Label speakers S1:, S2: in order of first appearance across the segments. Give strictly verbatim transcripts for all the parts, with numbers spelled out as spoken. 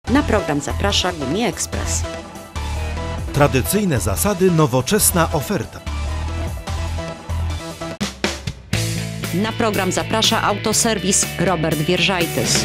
S1: Na program zaprasza Gumi Ekspres.
S2: Tradycyjne zasady, nowoczesna oferta.
S1: Na program zaprasza autoserwis Robert Wierzajtys.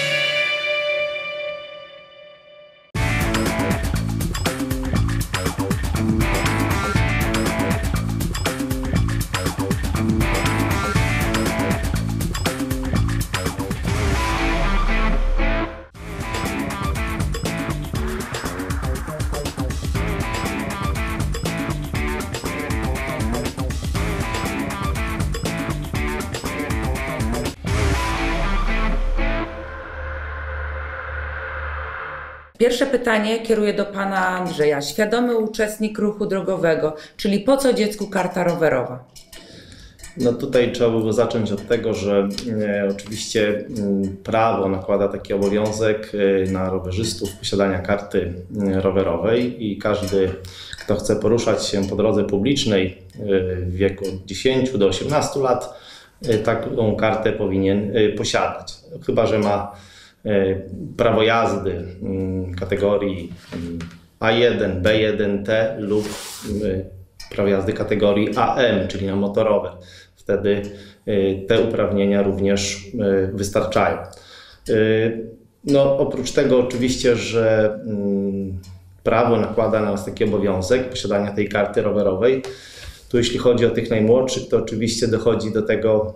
S3: Pierwsze pytanie kieruję do pana Andrzeja. Świadomy uczestnik ruchu drogowego, czyli po co dziecku karta rowerowa?
S4: No tutaj trzeba by było zacząć od tego, że e, oczywiście m, prawo nakłada taki obowiązek e, na rowerzystów posiadania karty e, rowerowej i każdy, kto chce poruszać się po drodze publicznej e, w wieku od dziesięciu do osiemnastu lat, e, taką kartę powinien e, posiadać. Chyba że ma prawo jazdy kategorii A jeden, B jeden T lub prawo jazdy kategorii A M, czyli na motorowe. Wtedy te uprawnienia również wystarczają. No, oprócz tego oczywiście, że prawo nakłada na nas taki obowiązek posiadania tej karty rowerowej. Tu jeśli chodzi o tych najmłodszych, to oczywiście dochodzi do tego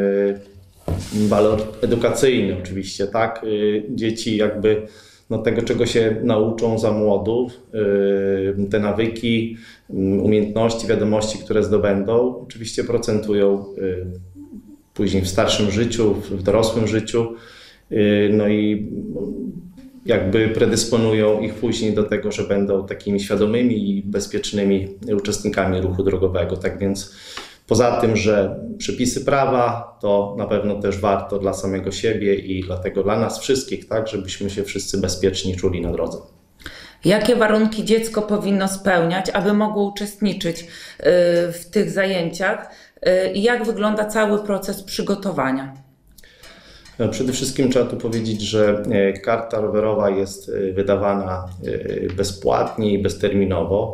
S4: walor edukacyjny oczywiście, tak? Dzieci jakby no, tego, czego się nauczą za młodu, te nawyki, umiejętności, wiadomości, które zdobędą, oczywiście procentują później w starszym życiu, w dorosłym życiu, no i jakby predysponują ich później do tego, że będą takimi świadomymi i bezpiecznymi uczestnikami ruchu drogowego. Tak więc poza tym, że przepisy prawa, to na pewno też warto dla samego siebie i dlatego dla nas wszystkich, tak, żebyśmy się wszyscy bezpieczni czuli na drodze.
S3: Jakie warunki dziecko powinno spełniać, aby mogło uczestniczyć w tych zajęciach i jak wygląda cały proces przygotowania?
S4: Przede wszystkim trzeba tu powiedzieć, że karta rowerowa jest wydawana bezpłatnie i bezterminowo.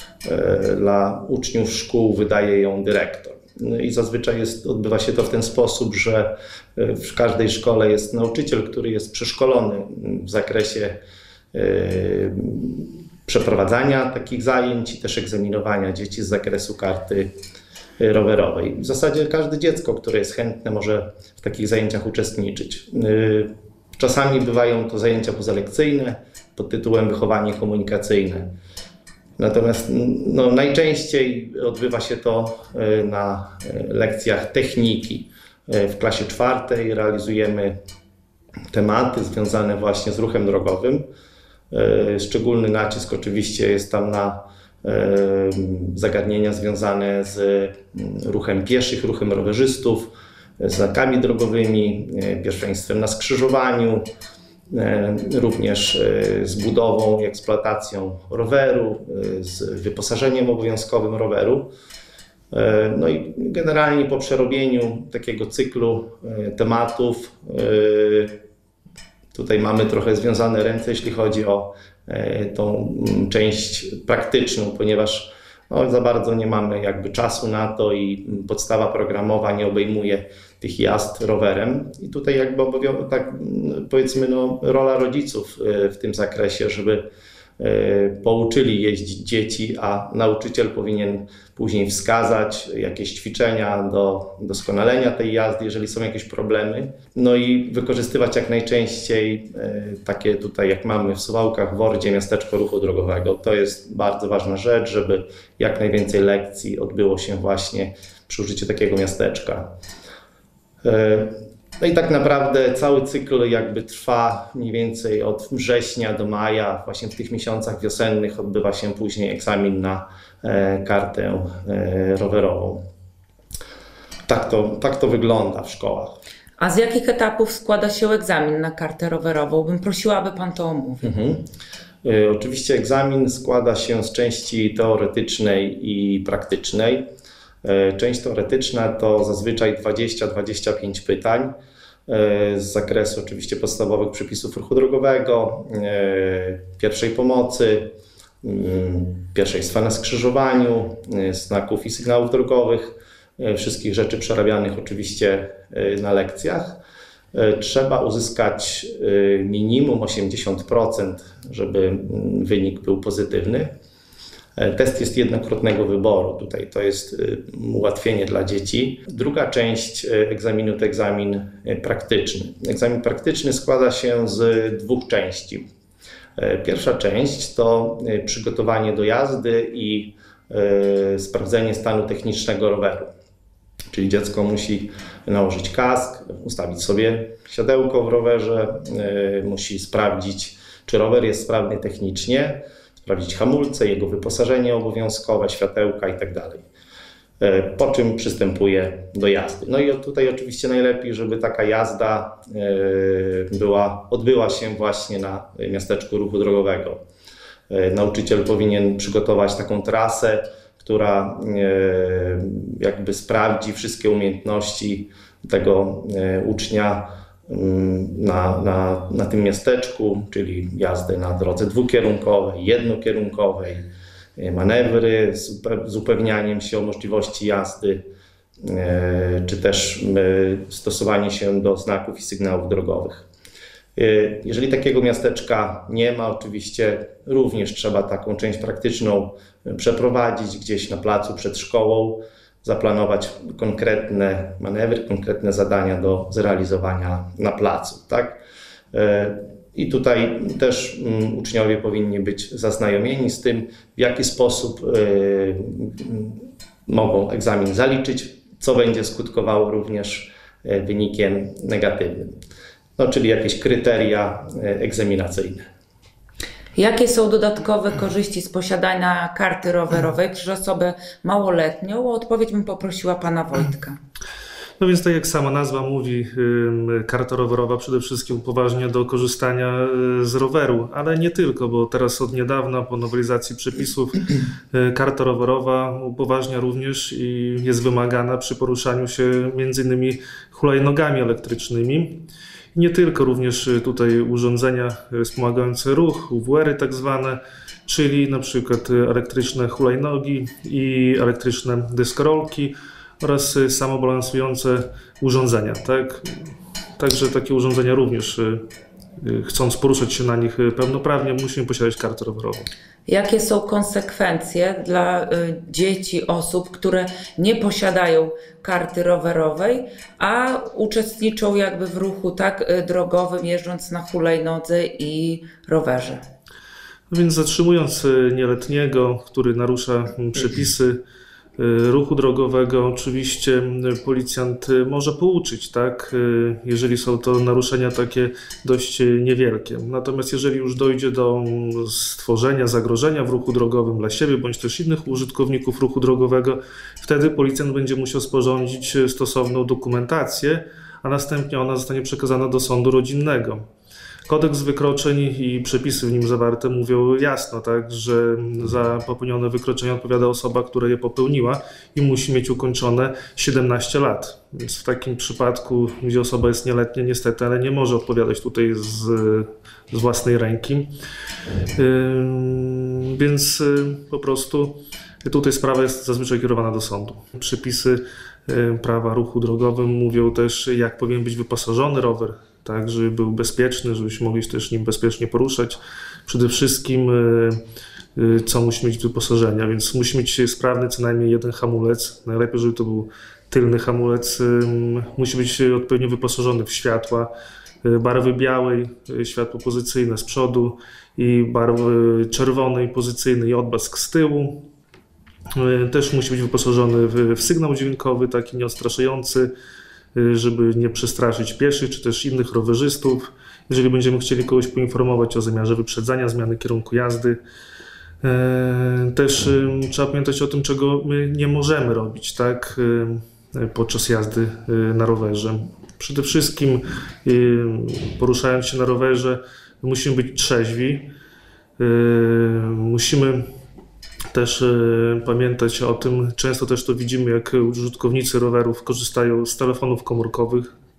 S4: Dla uczniów szkół wydaje ją dyrektor. No i zazwyczaj jest, odbywa się to w ten sposób, że w każdej szkole jest nauczyciel, który jest przeszkolony w zakresie y, przeprowadzania takich zajęć i też egzaminowania dzieci z zakresu karty rowerowej. W zasadzie każde dziecko, które jest chętne, może w takich zajęciach uczestniczyć. Y, czasami bywają to zajęcia pozalekcyjne pod tytułem wychowanie komunikacyjne. Natomiast no, najczęściej odbywa się to na lekcjach techniki. W klasie czwartej realizujemy tematy związane właśnie z ruchem drogowym. Szczególny nacisk oczywiście jest tam na zagadnienia związane z ruchem pieszych, ruchem rowerzystów, znakami drogowymi, pierwszeństwem na skrzyżowaniu, również z budową i eksploatacją roweru, z wyposażeniem obowiązkowym roweru. No i generalnie po przerobieniu takiego cyklu tematów, tutaj mamy trochę związane ręce, jeśli chodzi o tą część praktyczną, ponieważ no, za bardzo nie mamy jakby czasu na to i podstawa programowa nie obejmuje tych jazd rowerem. I tutaj jakby obowiązek, tak powiedzmy, no, rola rodziców w tym zakresie, żeby pouczyli jeździć dzieci, a nauczyciel powinien później wskazać jakieś ćwiczenia do doskonalenia tej jazdy, jeżeli są jakieś problemy. No i wykorzystywać jak najczęściej takie tutaj, jak mamy w Suwałkach, w Wordzie, miasteczko ruchu drogowego. To jest bardzo ważna rzecz, żeby jak najwięcej lekcji odbyło się właśnie przy użyciu takiego miasteczka. No i tak naprawdę cały cykl jakby trwa mniej więcej od września do maja. Właśnie w tych miesiącach wiosennych odbywa się później egzamin na e, kartę e, rowerową. Tak to, tak to wygląda w szkołach.
S3: A z jakich etapów składa się egzamin na kartę rowerową? Bym prosiła, aby pan to omówił.
S4: Mhm. E, oczywiście egzamin składa się z części teoretycznej i praktycznej. E, część teoretyczna to zazwyczaj dwadzieścia do dwudziestu pięciu pytań. z zakresu oczywiście podstawowych przepisów ruchu drogowego, pierwszej pomocy, pierwszeństwa na skrzyżowaniu, znaków i sygnałów drogowych, wszystkich rzeczy przerabianych oczywiście na lekcjach. Trzeba uzyskać minimum osiemdziesiąt procent, żeby wynik był pozytywny. Test jest jednokrotnego wyboru. Tutaj to jest ułatwienie dla dzieci. Druga część egzaminu to egzamin praktyczny. Egzamin praktyczny składa się z dwóch części. Pierwsza część to przygotowanie do jazdy i sprawdzenie stanu technicznego roweru. Czyli dziecko musi nałożyć kask, ustawić sobie siodełko w rowerze, musi sprawdzić, czy rower jest sprawny technicznie, sprawdzić hamulce, jego wyposażenie obowiązkowe, światełka itd. Po czym przystępuje do jazdy. No i tutaj oczywiście najlepiej, żeby taka jazda była, odbyła się właśnie na miasteczku ruchu drogowego. Nauczyciel powinien przygotować taką trasę, która jakby sprawdzi wszystkie umiejętności tego ucznia na, na, na tym miasteczku, czyli jazdę na drodze dwukierunkowej, jednokierunkowej, manewry z upewnianiem się o możliwości jazdy, czy też stosowanie się do znaków i sygnałów drogowych. Jeżeli takiego miasteczka nie ma, oczywiście również trzeba taką część praktyczną przeprowadzić gdzieś na placu przed szkołą, zaplanować konkretne manewry, konkretne zadania do zrealizowania na placu, tak? I tutaj też uczniowie powinni być zaznajomieni z tym, w jaki sposób mogą egzamin zaliczyć, co będzie skutkowało również wynikiem negatywnym. No, czyli jakieś kryteria egzaminacyjne.
S3: Jakie są dodatkowe korzyści z posiadania karty rowerowej przez osobę małoletnią? O odpowiedź bym poprosiła pana Wojtka.
S5: No więc tak jak sama nazwa mówi, karta rowerowa przede wszystkim upoważnia do korzystania z roweru, ale nie tylko, bo teraz od niedawna po nowelizacji przepisów karta rowerowa upoważnia również i jest wymagana przy poruszaniu się między innymi hulajnogami elektrycznymi. Nie tylko, również tutaj urządzenia wspomagające ruch, U W R-y tak zwane, czyli na przykład elektryczne hulajnogi i elektryczne deskorolki oraz samobalansujące urządzenia. Tak? Także takie urządzenia również, chcąc poruszać się na nich pełnoprawnie, musimy posiadać kartę rowerową.
S3: Jakie są konsekwencje dla dzieci, osób, które nie posiadają karty rowerowej, a uczestniczą jakby w ruchu tak drogowym, jeżdżąc na hulajnodze i rowerze?
S5: No więc zatrzymując nieletniego, który narusza przepisy ruchu drogowego, oczywiście policjant może pouczyć, tak, jeżeli są to naruszenia takie dość niewielkie. Natomiast jeżeli już dojdzie do stworzenia zagrożenia w ruchu drogowym dla siebie bądź też innych użytkowników ruchu drogowego, wtedy policjant będzie musiał sporządzić stosowną dokumentację, a następnie ona zostanie przekazana do sądu rodzinnego. Kodeks wykroczeń i przepisy w nim zawarte mówią jasno, tak, że za popełnione wykroczenie odpowiada osoba, która je popełniła i musi mieć ukończone siedemnaście lat. Więc w takim przypadku, gdzie osoba jest nieletnia, niestety, ale nie może odpowiadać tutaj z, z własnej ręki. Yy, więc yy, po prostu tutaj sprawa jest zazwyczaj kierowana do sądu. Przepisy yy, prawa ruchu drogowym mówią też, jak powinien być wyposażony rower, tak, żeby był bezpieczny, żebyśmy mogli się też nim bezpiecznie poruszać. Przede wszystkim co musi mieć wyposażenia, więc musi mieć sprawny co najmniej jeden hamulec. Najlepiej, żeby to był tylny hamulec. Musi być odpowiednio wyposażony w światła barwy białej, światło pozycyjne z przodu i barwy czerwonej, pozycyjnej i odblask z tyłu. Też musi być wyposażony w, w sygnał dźwiękowy, taki nieodstraszający, żeby nie przestraszyć pieszych czy też innych rowerzystów. Jeżeli będziemy chcieli kogoś poinformować o zamiarze wyprzedzania, zmiany kierunku jazdy. Też trzeba pamiętać o tym, czego my nie możemy robić, tak, podczas jazdy na rowerze. Przede wszystkim poruszając się na rowerze musimy być trzeźwi. Musimy też pamiętać o tym, często też to widzimy, jak użytkownicy rowerów korzystają z telefonów komórkowych.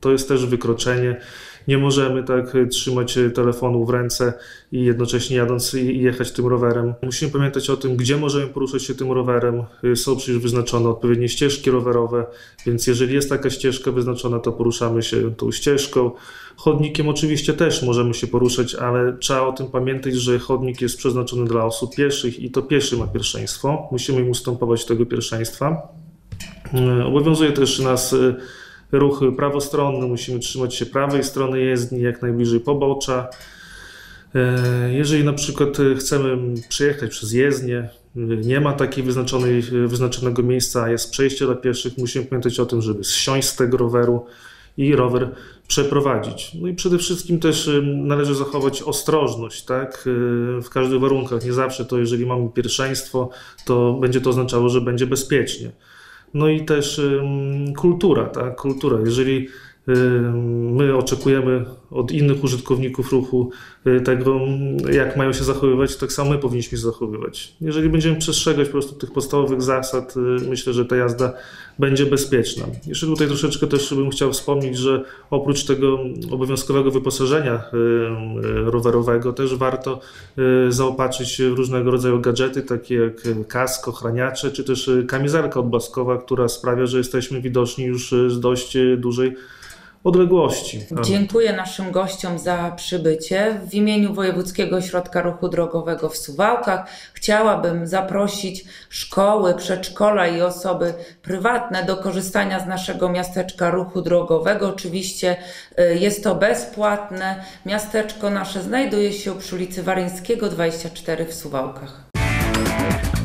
S5: To jest też wykroczenie. Nie możemy tak trzymać telefonu w ręce i jednocześnie jadąc i jechać tym rowerem. Musimy pamiętać o tym, gdzie możemy poruszać się tym rowerem. Są przecież wyznaczone odpowiednie ścieżki rowerowe, więc jeżeli jest taka ścieżka wyznaczona, to poruszamy się tą ścieżką. Chodnikiem oczywiście też możemy się poruszać, ale trzeba o tym pamiętać, że chodnik jest przeznaczony dla osób pieszych i to pieszy ma pierwszeństwo. Musimy im ustępować tego pierwszeństwa. Obowiązuje też nas ruch prawostronny, musimy trzymać się prawej strony jezdni, jak najbliżej pobocza. Jeżeli na przykład chcemy przejechać przez jezdnię, nie ma takiej wyznaczonej, wyznaczonego miejsca, a jest przejście dla pieszych, musimy pamiętać o tym, żeby zsiąść z tego roweru i rower przeprowadzić. No i przede wszystkim też należy zachować ostrożność, tak? W każdych warunkach. Nie zawsze to, jeżeli mamy pierwszeństwo, to będzie to oznaczało, że będzie bezpiecznie. No i też kultura, tak? Kultura. Jeżeli my oczekujemy od innych użytkowników ruchu tego, jak mają się zachowywać, tak samo my powinniśmy się zachowywać. Jeżeli będziemy przestrzegać po prostu tych podstawowych zasad, myślę, że ta jazda będzie bezpieczna. Jeszcze tutaj troszeczkę też bym chciał wspomnieć, że oprócz tego obowiązkowego wyposażenia rowerowego też warto zaopatrzyć się w różnego rodzaju gadżety, takie jak kask, ochraniacze, czy też kamizelka odblaskowa, która sprawia, że jesteśmy widoczni już z dość dużej odległości.
S3: Dziękuję naszym gościom za przybycie. W imieniu Wojewódzkiego Ośrodka Ruchu Drogowego w Suwałkach chciałabym zaprosić szkoły, przedszkola i osoby prywatne do korzystania z naszego miasteczka ruchu drogowego. Oczywiście jest to bezpłatne. Miasteczko nasze znajduje się przy ulicy Waryńskiego dwadzieścia cztery w Suwałkach.